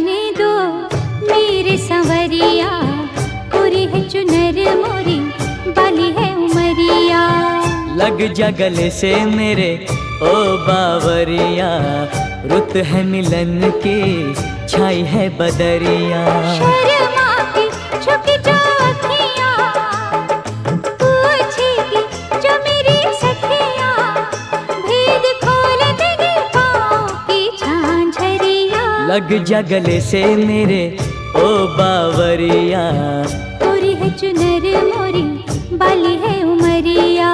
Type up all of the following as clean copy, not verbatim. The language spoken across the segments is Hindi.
जाने दो मेरे संवरिया, पूरी है चुनर मोरी, बाली है उमरिया। लग जा गले से मेरे ओ बावरिया, रुत है मिलन की, छाई है बदरिया। शर्मा की झुकी जो अखियाँ, पूछेगी जो मेरी सखियाँ, भेद खोल देगी पाँव की झांझरिया। लग जा गले से मेरे ओ बावरिया, पूरी है चुनर मोरी, बाली है उमरिया।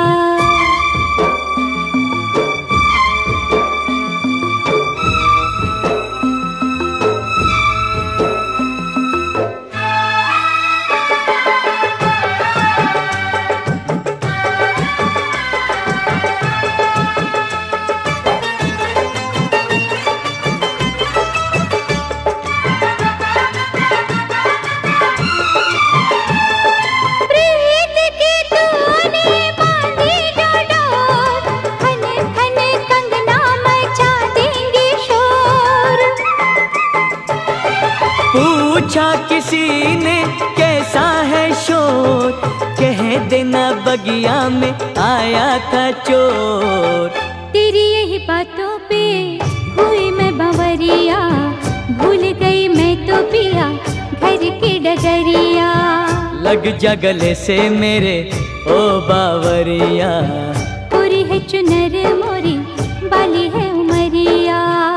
पूछा किसी ने कैसा है शोर, कह देना बगिया में आया था चोर। तेरी यही बातों पे हुई मैं बावरिया, भूल गई मैं तो पिया घर की डगरिया। लग जा गले से मेरे ओ बावरिया, पूरी है चुनर मोरी, बाली है उमरिया।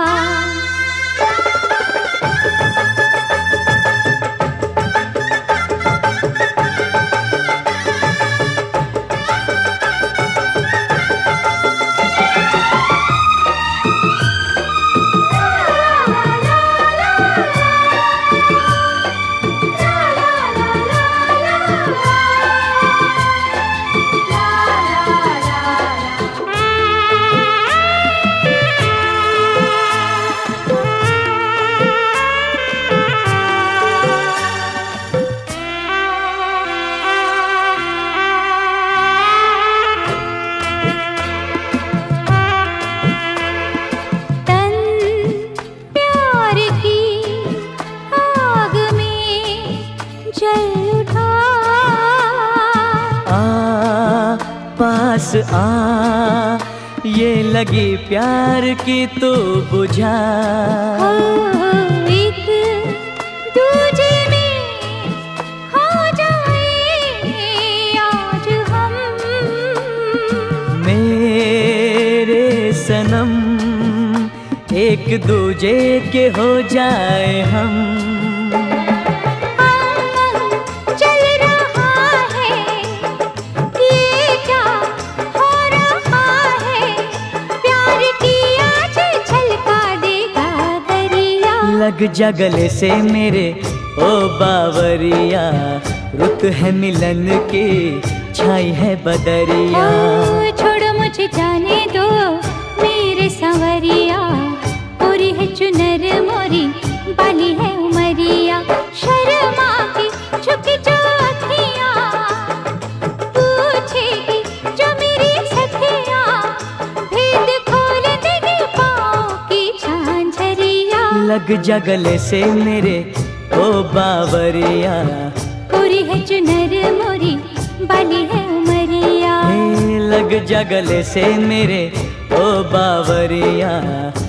पास आ, ये लगी प्यार की तो बुझा। एक दूजे में हो जाए आज हम, मेरे सनम एक दूजे के हो जाए हम। लग जा गले से मेरे ओ बावरिया, रुत है मिलन की, छाई है बदरिया। छोड़ो मुझे जाने दो मेरे संवरिया, पूरी है चुनर मोरी, बाली है उमरिया। शर्मा की झुकी जो अखियाँ, पूछेगी जो मेरी सखियाँ, भेद खोल देगी पाँव की झांझरिया। लग जा गले से मेरे ओ बावरिया, पूरी है चुनर मोरी, बाली है उमरिया। लग जा गले से मेरे ओ बावरिया।